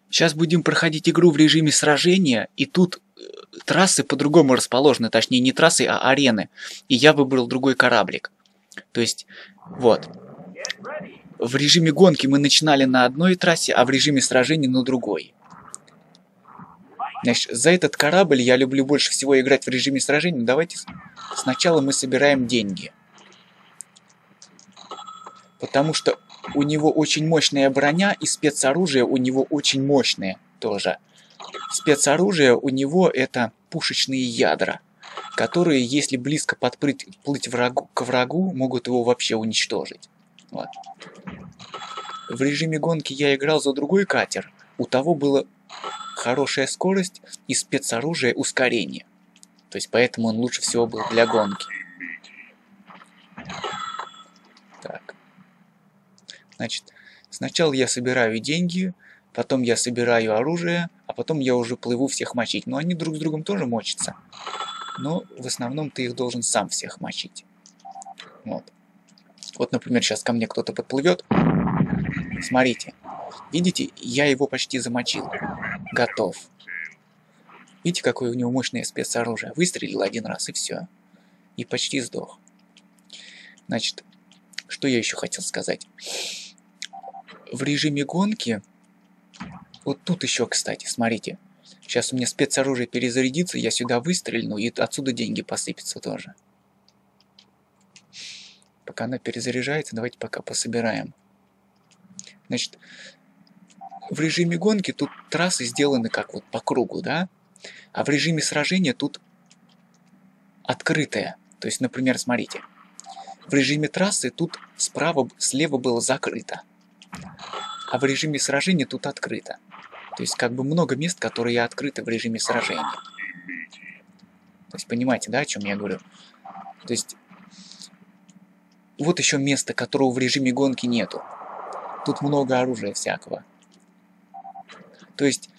Сейчас будем проходить игру в режиме сражения, и тут трассы по-другому расположены, точнее не трассы, а арены. И я выбрал другой кораблик. То есть, вот. В режиме гонки мы начинали на одной трассе, а в режиме сражений на другой. Значит, за этот корабль я люблю больше всего играть в режиме сражений. Давайте сначала мы собираем деньги. Потому что у него очень мощная броня, и спецоружие у него очень мощное тоже. Спецоружие у него это пушечные ядра, которые, если близко подплыть к врагу, могут его вообще уничтожить. Вот. В режиме гонки я играл за другой катер. У того была хорошая скорость и спецоружие ускорение. То есть поэтому он лучше всего был для гонки. Так. Значит, сначала я собираю деньги, потом я собираю оружие, а потом я уже плыву всех мочить. Но они друг с другом тоже мочатся. Но в основном ты их должен сам всех мочить. Вот. Вот, например, сейчас ко мне кто-то подплывет. Смотрите. Видите, я его почти замочил. Готов. Видите, какое у него мощное спецоружие? Выстрелил один раз и все. И почти сдох. Значит, что я еще хотел сказать? В режиме гонки, вот тут еще, кстати, смотрите, сейчас у меня спецоружие перезарядится, я сюда выстрельну, и отсюда деньги посыпятся тоже. Пока она перезаряжается, давайте пока пособираем. Значит, в режиме гонки тут трассы сделаны как вот по кругу, да? А в режиме сражения тут открытая. То есть, например, смотрите, в режиме трассы тут слева было закрыто. А в режиме сражения тут открыто. То есть как бы много мест, которые открыты в режиме сражения. То есть понимаете, да, о чем я говорю? То есть вот еще место, которого в режиме гонки нету. Тут много оружия всякого. То есть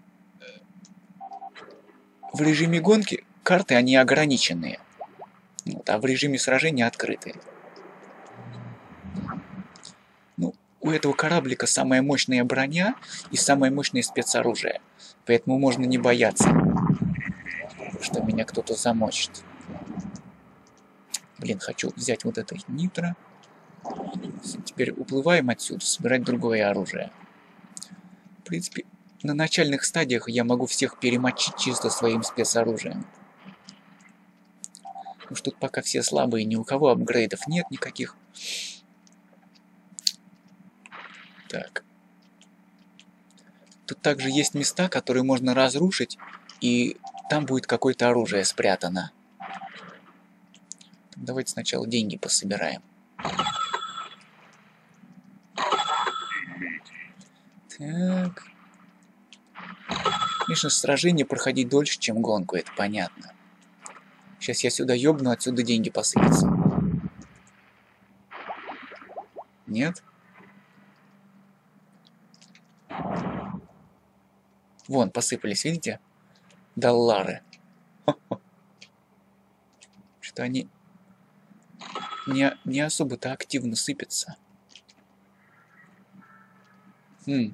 в режиме гонки карты, они ограниченные. Вот, а в режиме сражения открытые. У этого кораблика самая мощная броня и самое мощное спецоружие. Поэтому можно не бояться, что меня кто-то замочит. Блин, хочу взять вот это нитро. Теперь уплываем отсюда, собирать другое оружие. В принципе, на начальных стадиях я могу всех перемочить чисто своим спецоружием. Потому что тут пока все слабые, ни у кого апгрейдов нет никаких. Так. Тут также есть места, которые можно разрушить, и там будет какое-то оружие спрятано. Давайте сначала деньги пособираем. Так. Конечно, сражение проходить дольше, чем гонку, это понятно. Сейчас я сюда ёбну, отсюда деньги посыпятся. Нет? Вон, посыпались, видите? Доллары. Что они не особо-то активно сыпятся. Ну,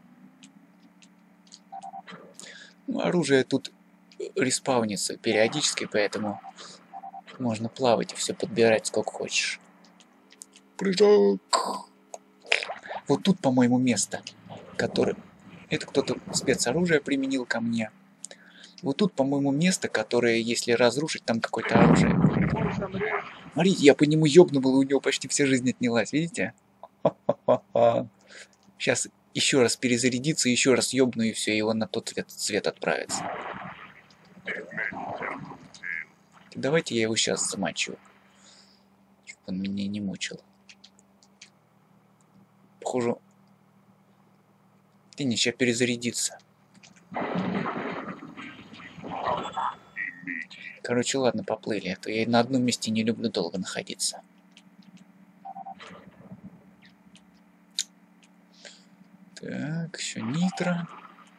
оружие тут респаунится периодически, поэтому можно плавать и все подбирать сколько хочешь. Прыжок! Вот тут, по-моему, место, которое... Это кто-то спецоружие применил ко мне. Вот тут, по-моему, место, которое, если разрушить, там какое-то оружие. Смотрите, я по нему ёбнул, и у него почти вся жизнь отнялась, видите? Сейчас еще раз перезарядится, еще раз ёбну, и все, и он на тот цвет отправится. Давайте я его сейчас замочу, чтобы он меня не мучил. Похоже... Ты не, сейчас перезарядится. Короче, ладно, поплыли. А то я на одном месте не люблю долго находиться. Так, еще нитро.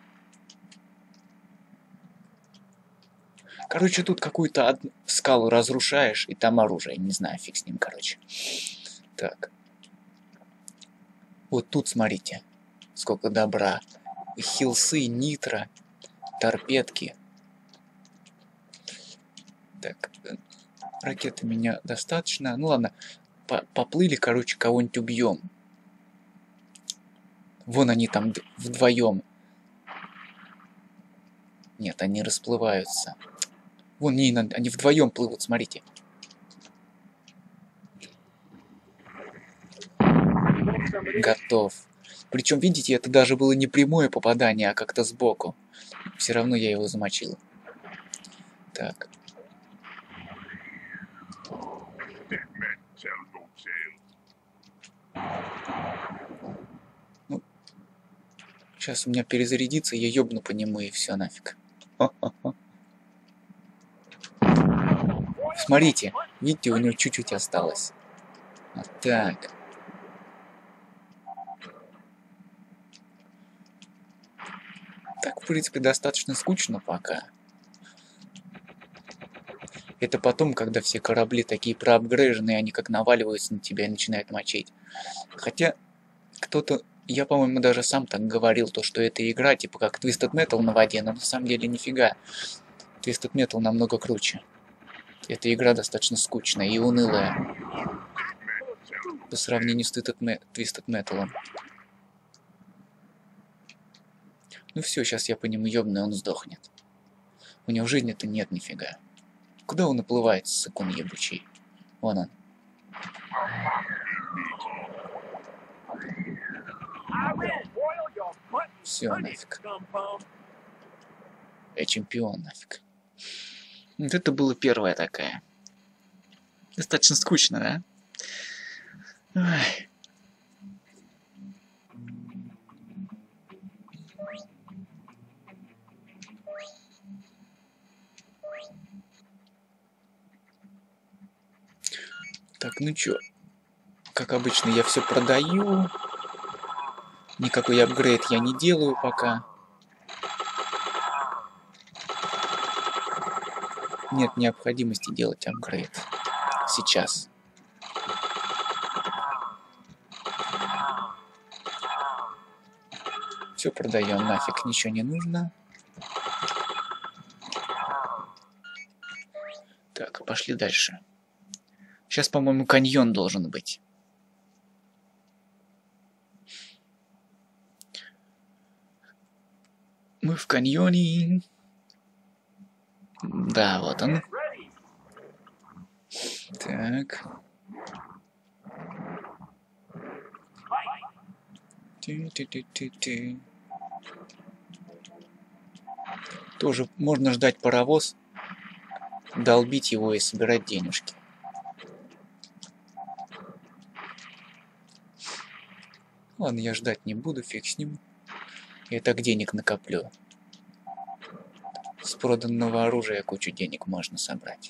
Короче, тут какую-то скалу разрушаешь, и там оружие. Не знаю, фиг с ним, короче. Так. Вот тут, смотрите, сколько добра. хилсы, нитро, торпедки. Так, ракеты меня достаточно. Ну ладно, поплыли, короче, кого-нибудь убьем. Вон они там вдвоем. Нет, они расплываются. Вон они вдвоем плывут, смотрите. Готов. Причем, видите, это даже было не прямое попадание, а как-то сбоку. Все равно я его замочил. Так. Ну, сейчас у меня перезарядится, я ёбну по нему и все нафиг. Смотрите, видите, у него чуть-чуть осталось. Вот так. Так, в принципе, достаточно скучно пока. Это потом, когда все корабли такие проапгрейженные, они как наваливаются на тебя и начинают мочить. Хотя, кто-то, я, по-моему, даже сам так говорил, то, что эта игра, типа как Twisted Metal на воде, но на самом деле нифига. Twisted Metal намного круче. Эта игра достаточно скучная и унылая по сравнению с Twisted Metal. Ну все, сейчас я по нему ёбну, и он сдохнет. У него жизни-то нет нифига. Куда он уплывает, сыкун ебучий? Вон он. Все, нафиг. Я чемпион, нафиг. Вот это была первая такая. Достаточно скучно, да? Ай. Так, ну чё? Как обычно, я все продаю. Никакой апгрейд я не делаю пока. Нет необходимости делать апгрейд. Сейчас. Все продаем, нафиг ничего не нужно. Так, пошли дальше. Сейчас, по-моему, каньон должен быть. Мы в каньоне. Да, вот он. Так. Тоже можно ждать паровоз, долбить его и собирать денежки. Ладно, я ждать не буду, фиг с ним. Я так денег накоплю. С проданного оружия кучу денег можно собрать.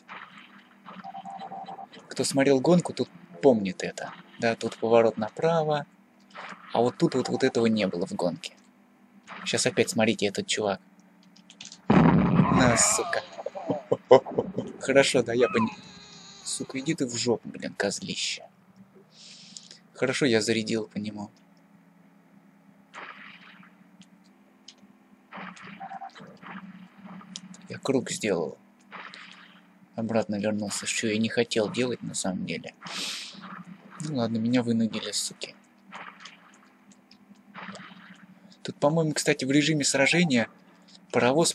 Кто смотрел гонку, тут помнит это. Да, тут поворот направо. А вот тут вот этого не было в гонке. Сейчас опять смотрите, этот чувак. На, сука. Хорошо, да, я понял. Сука, иди ты в жопу, блин, козлище. Хорошо, я зарядил по нему. Я круг сделал. Обратно вернулся, что я не хотел делать на самом деле. Ну ладно, меня вынудили, суки. Тут, по-моему, кстати, в режиме сражения паровоз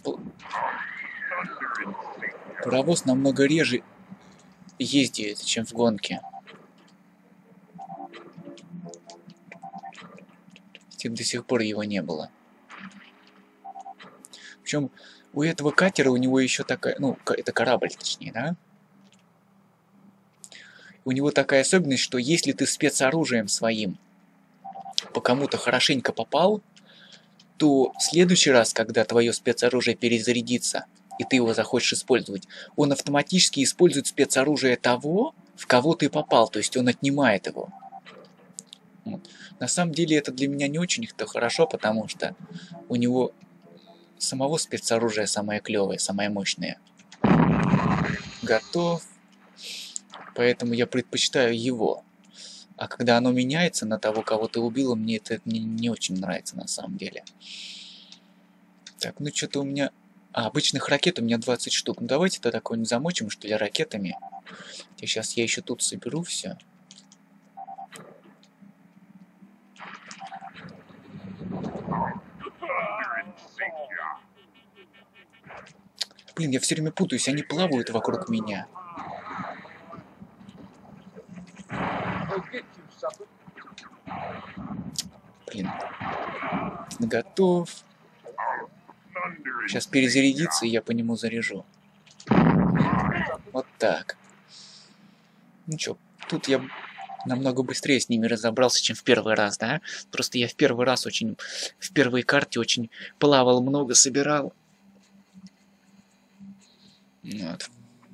намного реже ездит, чем в гонке. До сих пор его не было. Причем у этого катера у него еще такая, ну, это корабль, точнее, да? У него такая особенность, что если ты спецоружием своим по кому-то хорошенько попал, то в следующий раз, когда твое спецоружие перезарядится, и ты его захочешь использовать, он автоматически использует спецоружие того, в кого ты попал, то есть он отнимает его. Вот. На самом деле это для меня не очень-то хорошо, потому что у него самого спецоружия самое клевое, самое мощное. Готов. Поэтому я предпочитаю его. А когда оно меняется на того, кого ты убил, мне это не очень нравится на самом деле. Так, ну что-то у меня... А, обычных ракет у меня 20 штук. Ну давайте тогда какой-нибудь замочим, что ли, ракетами. Сейчас я еще тут соберу все. Блин, я все время путаюсь, они плавают вокруг меня. Блин. Готов. Сейчас перезарядится, и я по нему заряжу. Вот так. Ну чё, тут я намного быстрее с ними разобрался, чем в первый раз, да? Просто я в первый раз очень... В первой карте очень плавал много, собирал. Вот.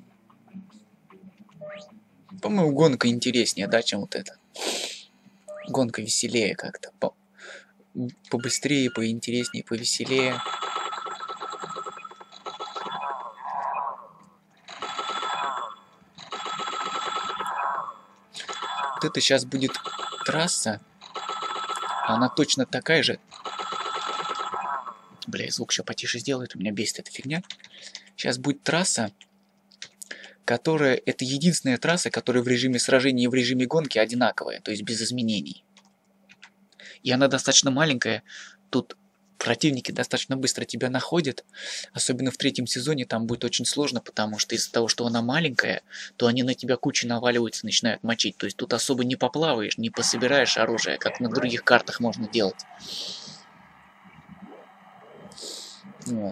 По-моему, гонка интереснее, да, чем вот это. Гонка веселее как-то. Побыстрее, поинтереснее, повеселее. Вот это сейчас будет трасса. Она точно такая же. Бля, звук еще потише сделает, у меня бесит эта фигня. Сейчас будет трасса, которая... Это единственная трасса, которая в режиме сражения и в режиме гонки одинаковая, то есть без изменений. И она достаточно маленькая. Тут противники достаточно быстро тебя находят. Особенно в 3-м сезоне там будет очень сложно, потому что из-за того, что она маленькая, то они на тебя кучей наваливаются, начинают мочить. То есть тут особо не поплаваешь, не пособираешь оружие, как на других картах можно делать. Вот.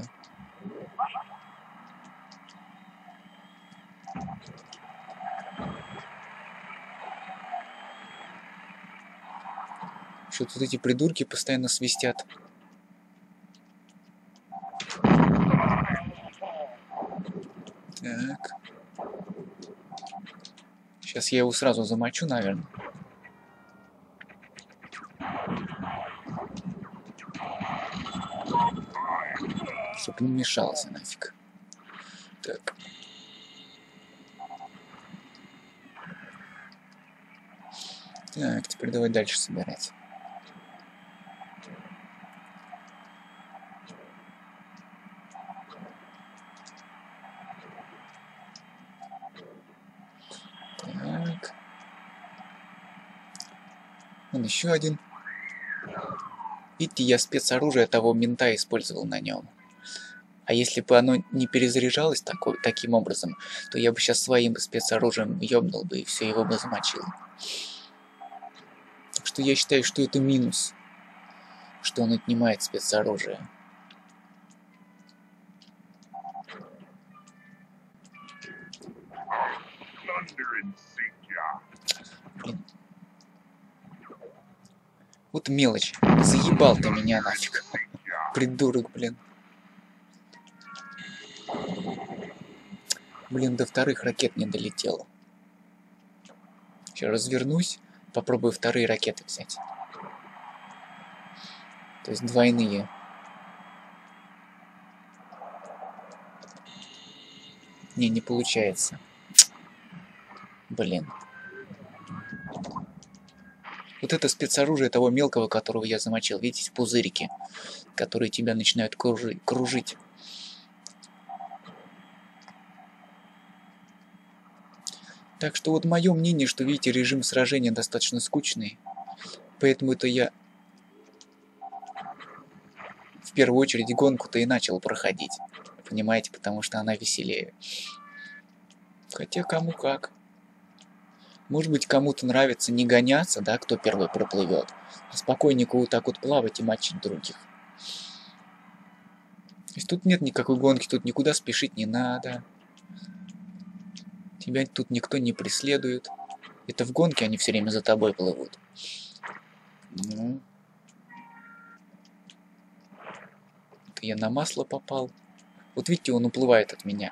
Что тут эти придурки постоянно свистят. Так. Сейчас я его сразу замочу, наверное. Чтоб не мешался нафиг. Так. Так, теперь давай дальше собирать. Так. Вон еще один. Видите, я спецоружие того мента использовал на нем. А если бы оно не перезаряжалось таким образом, то я бы сейчас своим спецоружием ёбнул бы и все его бы замочил. Так что я считаю, что это минус, что он отнимает спецоружие. Блин. Вот мелочь. Заебал ты меня нафиг. Придурок, блин. Блин, до вторых ракет не долетел. Сейчас развернусь, попробую вторые ракеты взять. То есть двойные. Не получается. Блин. Вот это спецоружие того мелкого, которого я замочил. Видите, пузырики, которые тебя начинают кружить. Так что вот мое мнение, что, видите, режим сражения достаточно скучный. Поэтому это я в первую очередь гонку-то и начал проходить. Понимаете, потому что она веселее. Хотя кому как. Может быть, кому-то нравится не гоняться, да, кто первый проплывет, а спокойненько вот так вот плавать и мочить других. То есть тут нет никакой гонки, тут никуда спешить не надо. Тебя тут никто не преследует. Это в гонке они все время за тобой плывут. Ну. Это я на масло попал. Вот видите, он уплывает от меня.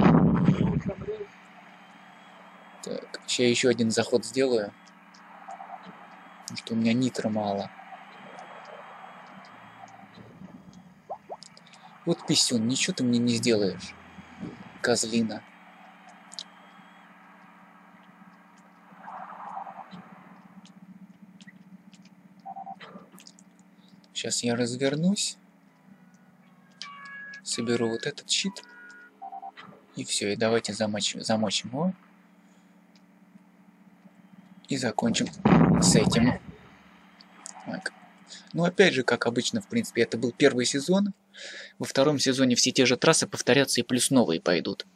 Так, сейчас я еще один заход сделаю. Потому что у меня нитро мало. Вот писюн, ничего ты мне не сделаешь. Козлина. Сейчас я развернусь. Соберу вот этот щит. И все, и давайте замочим его. И закончим с этим. Так. Ну, опять же, как обычно, в принципе, это был первый сезон. Во втором сезоне все те же трассы повторятся и плюс новые пойдут.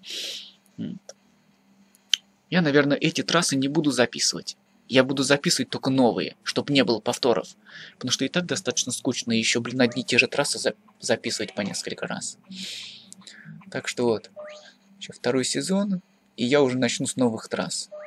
Я, наверное, эти трассы не буду записывать. Я буду записывать только новые, чтобы не было повторов. Потому что и так достаточно скучно еще, блин, одни и те же трассы записывать по несколько раз. Так что вот. Еще второй сезон, и я уже начну с новых трасс.